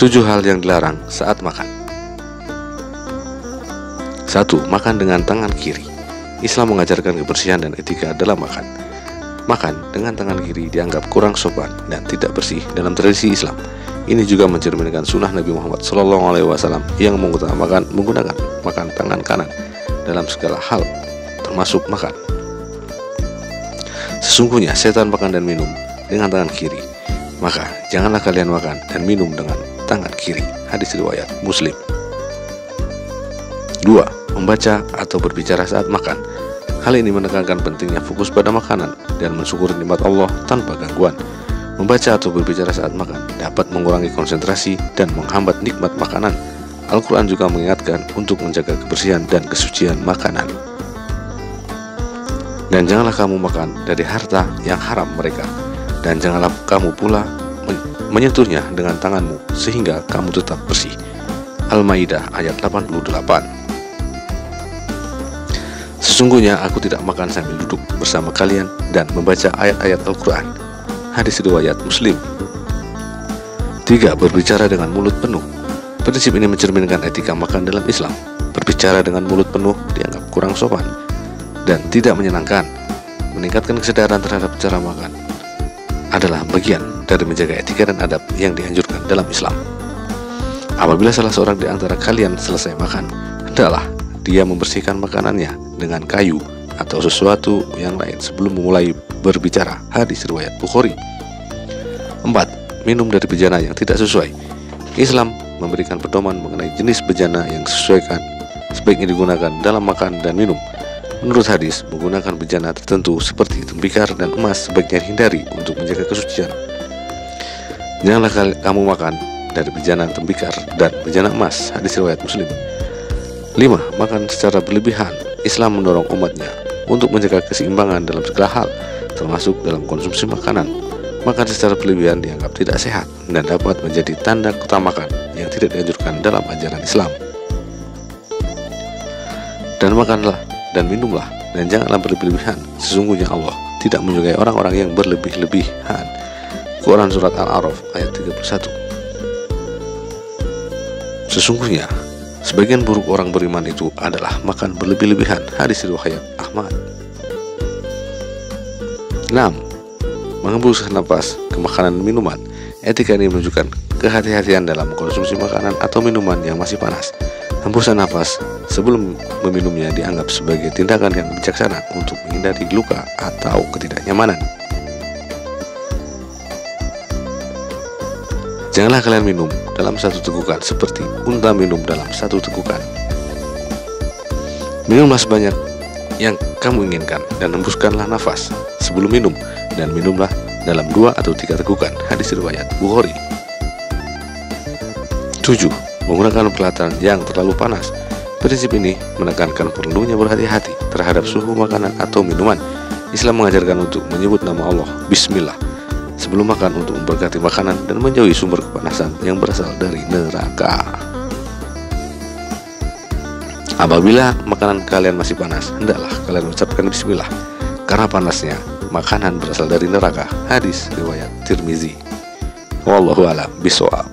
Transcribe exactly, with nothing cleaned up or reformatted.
Tujuh hal yang dilarang saat makan. Satu. Makan dengan tangan kiri. Islam mengajarkan kebersihan dan etika dalam makan. Makan dengan tangan kiri dianggap kurang sopan dan tidak bersih dalam tradisi Islam. Ini juga mencerminkan sunnah Nabi Muhammad shallallahu alaihi wasallam yang mengutamakan menggunakan makan tangan kanan dalam segala hal, termasuk makan. Sesungguhnya setan makan dan minum dengan tangan kiri, maka janganlah kalian makan dan minum dengan tangan kiri. Hadis riwayat Muslim. Dua. Membaca atau berbicara saat makan. Hal ini menekankan pentingnya fokus pada makanan dan mensyukuri nikmat Allah tanpa gangguan. Membaca atau berbicara saat makan dapat mengurangi konsentrasi dan menghambat nikmat makanan. Al-Quran juga mengingatkan untuk menjaga kebersihan dan kesucian makanan. Dan janganlah kamu makan dari harta yang haram mereka, dan janganlah kamu pula menyentuhnya dengan tanganmu sehingga kamu tetap bersih. Al-Maidah ayat delapan puluh delapan. Sesungguhnya aku tidak makan sambil duduk bersama kalian dan membaca ayat-ayat Al-Quran. Hadis riwayat Muslim. Tiga. Berbicara dengan mulut penuh. Prinsip ini mencerminkan etika makan dalam Islam. Berbicara dengan mulut penuh dianggap kurang sopan dan tidak menyenangkan. Meningkatkan kesadaran terhadap cara makan adalah bagian dari menjaga etika dan adab yang dianjurkan dalam Islam. Apabila salah seorang di antara kalian selesai makan, hendaklah dia membersihkan makanannya dengan kayu atau sesuatu yang lain sebelum memulai berbicara. Hadis riwayat Bukhari. Empat. Minum dari bejana yang tidak sesuai. Islam memberikan pedoman mengenai jenis bejana yang disesuaikan sebaiknya digunakan dalam makan dan minum. Menurut hadis, menggunakan bejana tertentu seperti tembikar dan emas sebaiknya dihindari untuk menjaga kesucian. Janganlah kamu makan dari bejana tembikar dan bejana emas. Hadis riwayat Muslim. Lima. Makan secara berlebihan. Islam mendorong umatnya untuk menjaga keseimbangan dalam segala hal, termasuk dalam konsumsi makanan. Makan secara berlebihan dianggap tidak sehat dan dapat menjadi tanda keutamakan yang tidak dianjurkan dalam ajaran Islam. Dan makanlah dan minumlah dan janganlah berlebihan. Sesungguhnya Allah tidak menyukai orang-orang yang berlebih-lebihan. Quran surat Al-A'raf ayat tiga puluh satu. Sesungguhnya sebagian buruk orang beriman itu adalah makan berlebih-lebihan. Hadis riwayat Ahmad. Enam. Menghembuskan nafas ke makanan dan minuman. Etika ini menunjukkan kehati-hatian dalam mengkonsumsi makanan atau minuman yang masih panas. Hembusan nafas sebelum meminumnya dianggap sebagai tindakan yang bijaksana untuk menghindari luka atau ketidaknyamanan. Janganlah kalian minum dalam satu tegukan seperti unta minum dalam satu tegukan. Minumlah sebanyak yang kamu inginkan dan hembuskanlah nafas sebelum minum, dan minumlah dalam dua atau tiga tegukan. Hadis riwayat Bukhari. Tujuh. Menggunakan peralatan yang terlalu panas. Prinsip ini menekankan perlunya berhati-hati terhadap suhu makanan atau minuman. Islam mengajarkan untuk menyebut nama Allah, Bismillah, sebelum makan untuk memberkati makanan dan menjauhi sumber kepanasan yang berasal dari neraka. Apabila makanan kalian masih panas, hendaklah kalian ucapkan Bismillah, karena panasnya makanan berasal dari neraka. Hadis riwayat Tirmizi. Wallahu a'lam bishawab.